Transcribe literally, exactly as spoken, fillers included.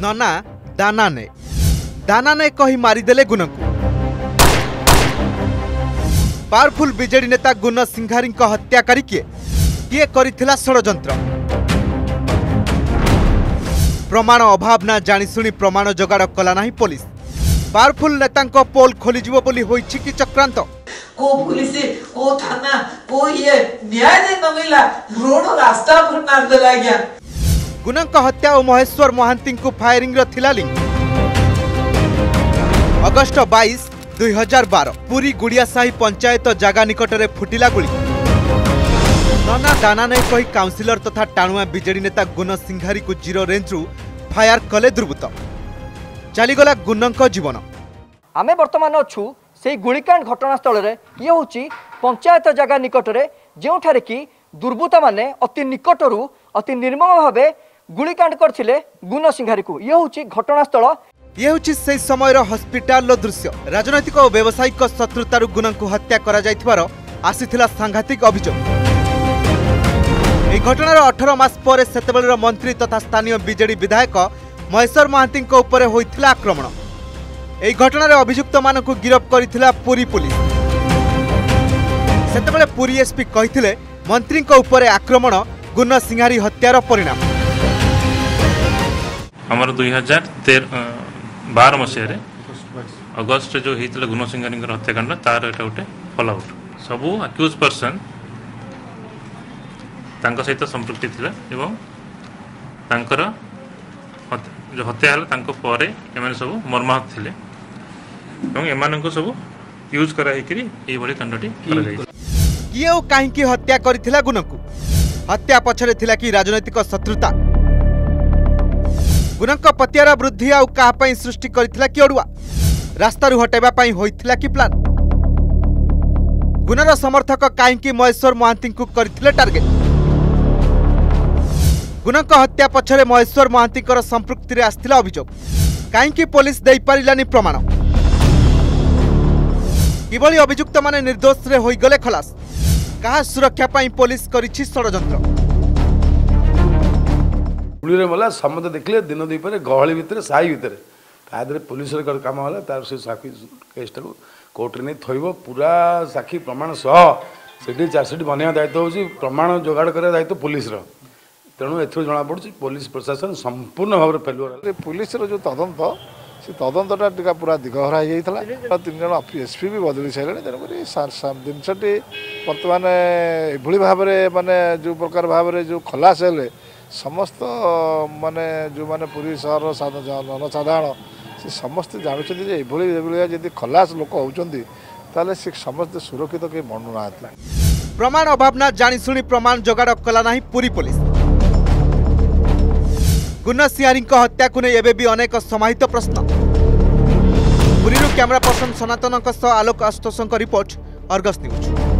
नना दाना ने दाना ने कही मारिदेले गुन को। पावरफुल बीजेडी नेता गुन सिंघारी हत्याकारी किए किए करिथिला षड्यंत्र। प्रमाण अभाव ना जानिशुणी प्रमाण जोगाड़ कला नहीं पुलिस। पावरफुल नेता पोल खोलीजिवो बोली होइछि कि चक्रांत। को पुलिस को थाना को ये न्याय दे न मिला रोड रास्ता पर मार देला गया। गुनक हत्या और महेश्वर महांती को फायरिंग थिला लिंक। अगस्ट बाईस दुई हजार बारह पुरी गुड़ियासाही पंचायत जगह निकटरे फुटिला गुली। नना दाना नहीं कही काउंसिलर तथा टाणुआ बीजेडी नेता गुन सिंघारी को जीरो रेंज रु फायर कले दुर्बृत्त। चलीगला गुनक जीवन। आमे वर्तमान अच्छु से गुलिकांड घटनास्थल रे ये होची पंचायत जगह निकटरे जोठारे कि दुर्बृत्त माने अति निकटरू अति निर्मम भावे गुलिकांड करथिले गुन सिंघारी को। ये होची घटनास्थल। ये होची से समयर हॉस्पिटल दृश्य। राजनैतिक और व्यावसायिक शत्रुतारू गुन को हत्या करा जायथिबार आसीथिला सांघातिक अभियोग। यह घटनार अठारह मास पर सेतेबेलर मंत्री तथा स्थानीय बीजेडी विधायक महेश्वर महांती उपर होइथिला आक्रमण। यह घटनार अभियुक्त मानकु गिरफ करिथिला पुरी पुलिस। सेतेबेले पुरी एसपी कहिथिले मंत्री उपर आक्रमण गुन सिंघारी हत्यार परिणाम। हमर दुई हजार बारह मसीह अगस्ट जो होता गुन सिंघारी हत्याकांड तार एटा गोटे फॉलो आउट। सबू अक्यूज पर्सन तांको सहित संपृक्ति थिला एवं तांकर जो हत्या हला तांको परे एमाने सब मर्माहत थिले एवं एमाननको सब यूज करा हेकरी एई बडी कांडटी करा जाय। किए ओ काहे की हत्या करिथिला गुनकु? हत्या पछरे थिला कि राजनैतिक शत्रुता? गुनक पतियारा वृद्धि आउ कहा पई सृष्टि करिथिला कि अडुआ? रास्ता रु हटेबा पई होइथिला कि प्लान? गुनर समर्थक काहे की महेश्वर महांती को करिथिले टार्गेट? गुनक हत्या पछरे महेश्वर महांती संपृक्ति आसथिला अभियोग। काहे पुलिस दे पारिलानी प्रमाण? किभली अभियुक्त माने निर्दोष रे होई गले खलास? कहा सुरक्षा पाई पुलिस करिछि षड्यंत्र? गुली रे मला समझ देखले दिन दुई पर गहली भितर साई भितर तादरे पुलिस रे काम होला तार से साखी केस टाको कोर्ट रे नै थइबो पूरा साखी प्रमाण सह सेठी चार्जशीट बनिया दायित्व होछि प्रमाण जोगाड़ करे दायित्व पुलिस रो। तेणु एथु जना पड़ी पुलिस प्रशासन संपूर्ण भाव फेलुअर। पुलिस रो जो तदंत से तदंतटा टिका पूरा दिगहरा हो जाता। तीन जन एसपी भी बदली सारे तेणुक जिनसटी बर्तमान एभली भाव माने जो प्रकार भाव जो खलास हेले समस्त माने जो माने पुरी सहर जनसाधारण से समस्त जानते ये जब खलास लोक होती से समस्त सुरक्षित कहीं मनुना। प्रमाण अभाव ना जानिशुणी प्रमाण जोगाड़ कला नहीं पुरी पुलिस। गुन सिंघारी हत्या को नहीं एबे अनेक समाहित प्रश्न। Puri camera person Sanatan Alok Ashutosh report, Argus news.